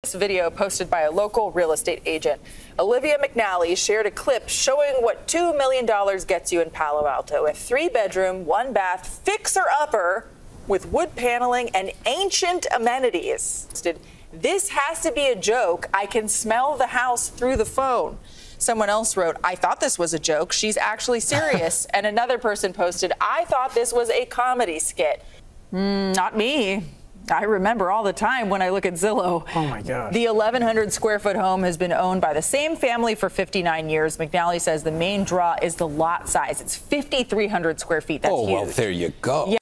This video posted by a local real estate agent. Olivia McNally shared a clip showing what $2 million gets you in Palo Alto. A 3-bedroom, 1-bath fixer-upper with wood paneling and ancient amenities. This has to be a joke. I can smell the house through the phone. Someone else wrote, I thought this was a joke. She's actually serious. And another person posted, I thought this was a comedy skit. Not me. I remember all the time when I look at Zillow. Oh my gosh. The 1,100 square foot home has been owned by the same family for 59 years. McNally says the main draw is the lot size. It's 5,300 square feet. That's huge. Well, there you go. Yeah.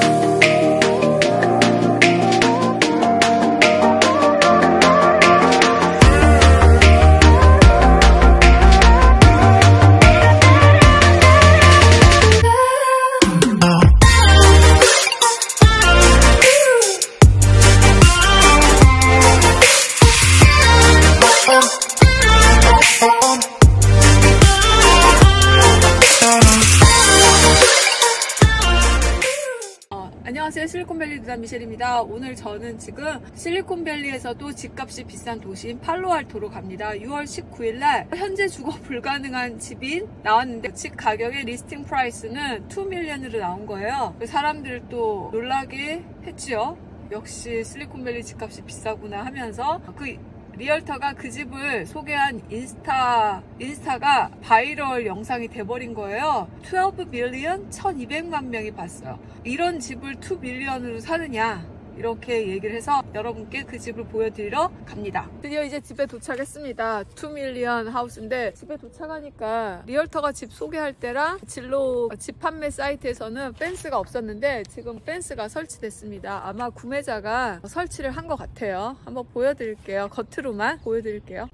안녕하세요. 실리콘밸리 누나 미셸입니다. 오늘 저는 지금 실리콘밸리에서도 집값이 비싼 도시인 팔로알토로 갑니다. 6월 19일날 현재 주거 불가능한 집이 나왔는데 집 가격의 리스팅 프라이스는 2밀리언으로 나온 거예요. 사람들도 놀라게 했지요. 역시 실리콘밸리 집값이 비싸구나 하면서 리얼터가 그 집을 소개한 인스타가 바이럴 영상이 돼버린 거예요. 12 밀리언 1200만 명이 봤어요. 이런 집을 2 밀리언으로 사느냐 이렇게 얘기를 해서 여러분께 그 집을 보여드리러 갑니다. 드디어 이제 집에 도착했습니다. 2 밀리언 하우스인데 집에 도착하니까 리얼터가 집 소개할 때랑 진로 집 판매 사이트에서는 펜스가 없었는데 지금 펜스가 설치됐습니다. 아마 구매자가 설치를 한 것 같아요. 한번 보여드릴게요. 겉으로만 보여드릴게요.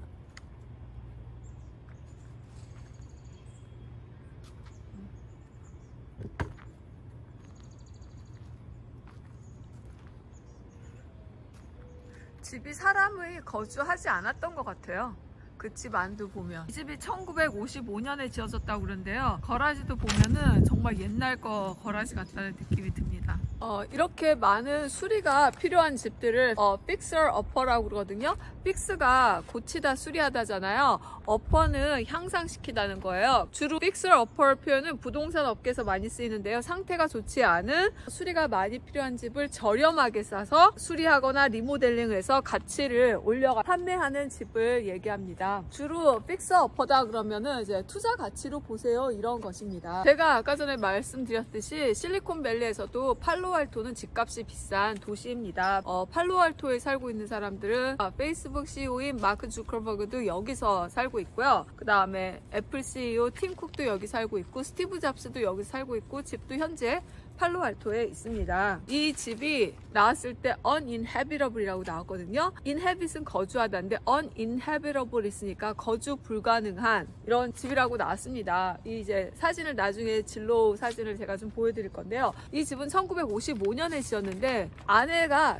집이 사람이 거주하지 않았던 것 같아요. 그 집 안도 보면 이 집이 1955년에 지어졌다고 그러는데요. 거라지도 보면은 정말 옛날 거 거라지 같다는 느낌이 듭니다. 이렇게 많은 수리가 필요한 집들을 fixer upper라고 그러거든요. fix가 고치다 수리하다잖아요. upper는 향상시키다는 거예요. 주로 fixer upper 표현은 부동산 업계에서 많이 쓰이는데요. 상태가 좋지 않은 수리가 많이 필요한 집을 저렴하게 싸서 수리하거나 리모델링을 해서 가치를 올려가 판매하는 집을 얘기합니다. 주로 fixer upper다 그러면은 이제 투자 가치로 보세요 이런 것입니다. 제가 아까 전에 말씀드렸듯이 실리콘밸리에서도 팔로알토는 집값이 비싼 도시입니다. 팔로알토에 살고 있는 사람들은 페이스북 CEO인 마크 주커버그도 여기서 살고 있고요. 그 다음에 애플 CEO 팀 쿡도 여기 살고 있고 스티브 잡스도 여기 살고 있고 집도 현재 팔로알토에 있습니다. 이 집이 나왔을 때 uninhabitable이라고 나왔거든요. inhabit은 거주하다인데 uninhabitable 있으니까 거주 불가능한 이런 집이라고 나왔습니다. 이제 사진을 나중에 진로 사진을 제가 좀 보여드릴 건데요. 이 집은 1955년에 지었는데 안에가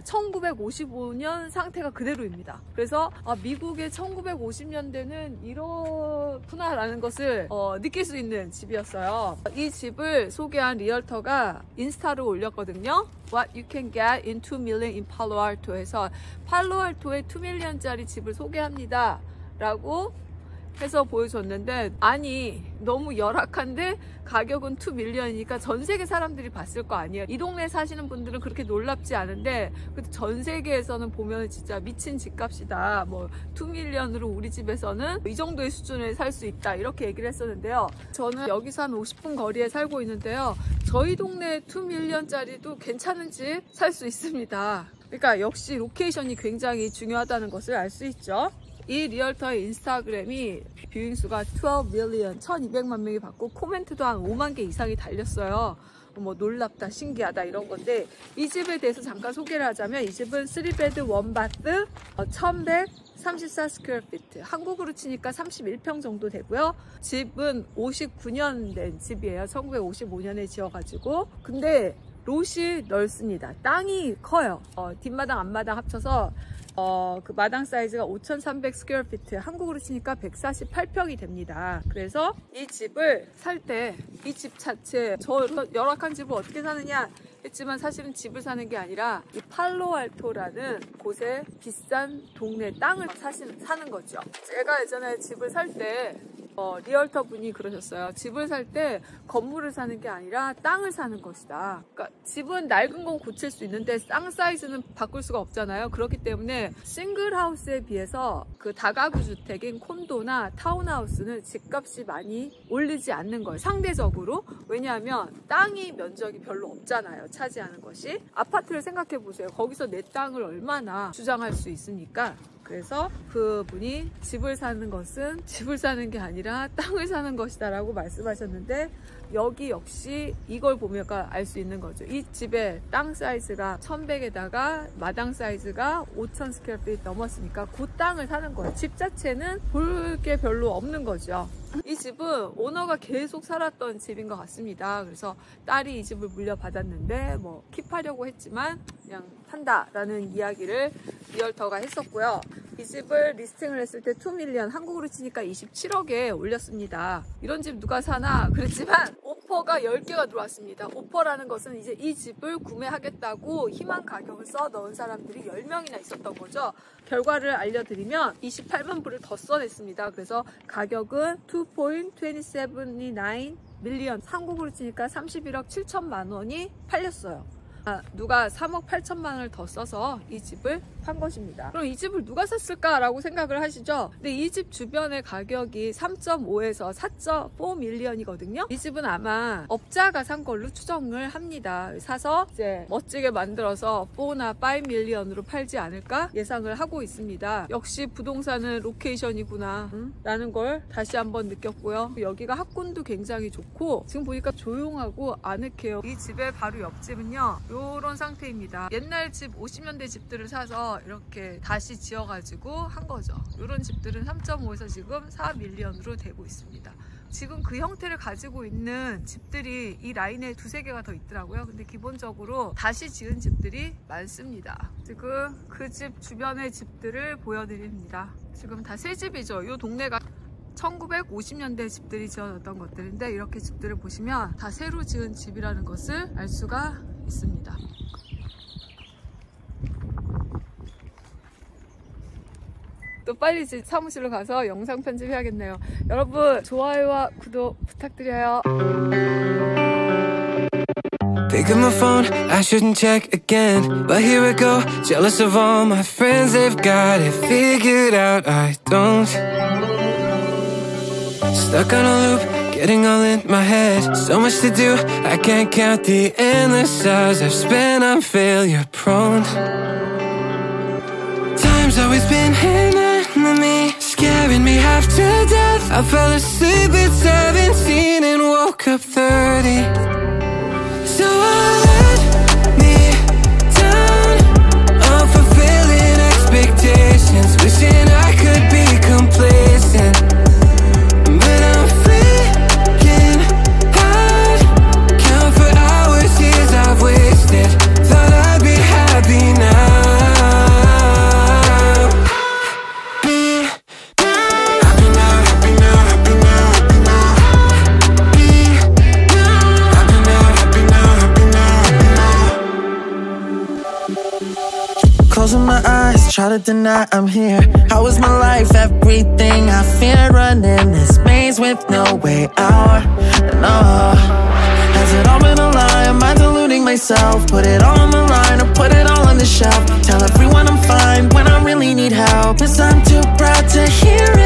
1955년 상태가 그대로입니다. 그래서 미국의 1950년대는 이렇구나라는 것을 느낄 수 있는 집이었어요. 이 집을 소개한 리얼터가 인스타로 올렸거든요. What you can get in 2 million in Palo Alto 해서 팔로알토에 2 밀리언짜리 집을 소개합니다 라고 해서 보여줬는데 아니 너무 열악한데 가격은 2 밀리언이니까 전 세계 사람들이 봤을 거 아니에요. 이 동네에 사시는 분들은 그렇게 놀랍지 않은데 전 세계에서는 보면 진짜 미친 집값이다. 뭐 2 밀리언으로 우리 집에서는 이 정도의 수준에 살 수 있다 이렇게 얘기를 했었는데요. 저는 여기서 한 50분 거리에 살고 있는데요. 저희 동네 2 밀리언짜리도 괜찮은 집 살 수 있습니다. 그러니까 역시 로케이션이 굉장히 중요하다는 것을 알 수 있죠. 이 리얼터의 인스타그램이 뷰잉수가 12 밀리언 1200만 명이 받고 코멘트도 한 5만 개 이상이 달렸어요. 뭐 놀랍다 신기하다 이런 건데 이 집에 대해서 잠깐 소개를 하자면 이 집은 3베드 1바스 1134 스퀘어 피트 한국으로 치니까 31평 정도 되고요. 집은 59년 된 집이에요. 1955년에 지어가지고 근데 롯이 넓습니다. 땅이 커요. 뒷마당 앞마당 합쳐서 그 마당 사이즈가 5,300 스퀘어피트, 한국으로 치니까 148평이 됩니다. 그래서 이 집을 살 때 이 집 자체, 저 열악한 집을 어떻게 사느냐 했지만 사실은 집을 사는 게 아니라 이 팔로알토라는 곳에 비싼 동네 땅을 사는 거죠. 제가 예전에 집을 살 때 리얼터 분이 그러셨어요. 집을 살 때 건물을 사는 게 아니라 땅을 사는 것이다. 그러니까 집은 낡은 건 고칠 수 있는데 땅 사이즈는 바꿀 수가 없잖아요. 그렇기 때문에 싱글하우스에 비해서 그 다가구 주택인 콘도나 타운하우스는 집값이 많이 올리지 않는 거예요. 상대적으로. 왜냐하면 땅이 면적이 별로 없잖아요. 차지하는 것이. 아파트를 생각해 보세요. 거기서 내 땅을 얼마나 주장할 수 있습니까? 그래서 그분이 집을 사는 것은 집을 사는 게 아니라 땅을 사는 것이다 라고 말씀하셨는데, 여기 역시 이걸 보면 알 수 있는 거죠. 이 집의 땅 사이즈가 1100에다가 마당 사이즈가 5000 스퀘어피트 넘었으니까 그 땅을 사는 거예요. 집 자체는 볼 게 별로 없는 거죠. 이 집은 오너가 계속 살았던 집인 것 같습니다. 그래서 딸이 이 집을 물려받았는데 뭐 킵하려고 했지만 그냥 판다라는 이야기를 리얼터가 했었고요. 이 집을 리스팅을 했을 때 2밀리언, 한국으로 치니까 27억에 올렸습니다. 이런 집 누가 사나 그랬지만 오퍼가 10개가 들어왔습니다. 오퍼라는 것은 이제 이 집을 구매하겠다고 희망 가격을 써 넣은 사람들이 10명이나 있었던 거죠. 결과를 알려드리면 28만 불을 더 써냈습니다. 그래서 가격은 2.279 밀리언, 한국으로 치니까 31억 7천만 원이 팔렸어요. 누가 3억 8천만 원을 더 써서 이 집을 판 것입니다. 그럼 이 집을 누가 샀을까라고 생각을 하시죠? 근데 이 집 주변의 가격이 3.5에서 4.4 밀리언이거든요. 이 집은 아마 업자가 산 걸로 추정을 합니다. 사서 이제 멋지게 만들어서 4나 5 밀리언으로 팔지 않을까 예상을 하고 있습니다. 역시 부동산은 로케이션이구나 라는 걸 다시 한번 느꼈고요. 여기가 학군도 굉장히 좋고 지금 보니까 조용하고 아늑해요. 이 집의 바로 옆집은요, 요런 상태입니다. 옛날 집 50년대 집들을 사서 이렇게 다시 지어가지고 한 거죠. 요런 집들은 3.5에서 지금 4 밀리언으로 되고 있습니다. 지금 그 형태를 가지고 있는 집들이 이 라인에 2-3개가 더 있더라고요. 근데 기본적으로 다시 지은 집들이 많습니다. 지금 그 집 주변의 집들을 보여드립니다. 지금 다 새 집이죠. 이 동네가 1950년대 집들이 지어졌던 것들인데, 이렇게 집들을 보시면 다 새로 지은 집이라는 것을 알 수가 있습니다. 또 빨리 사무실로 가서 영상 편집해야겠네요. 여러분 좋아요와 구독 부탁드려요. Pick up my phone, I shouldn't check again, but here I go, jealous of all my friends, they've got it figured out, I don't. Stuck on a loop, getting all in my head, so much to do, I can't count the endless hours I've spent, I'm failure prone. Time's always been an enemy, scaring me half to death. I fell asleep at 17 and woke up 30. So I let me down, unfulfilling expectations, wishing I could be complacent, but I'm freaking out. Count for hours, years I've wasted, thought I'd be happy now. Closing my eyes, try to deny I'm here. How is my life? Everything I fear, running this maze with no way out. No, has it all been a lie? Am I deluding myself? Put it all on the line or put it all on the shelf. Tell everyone I'm fine when I really need help, 'cause I'm too proud to hear it.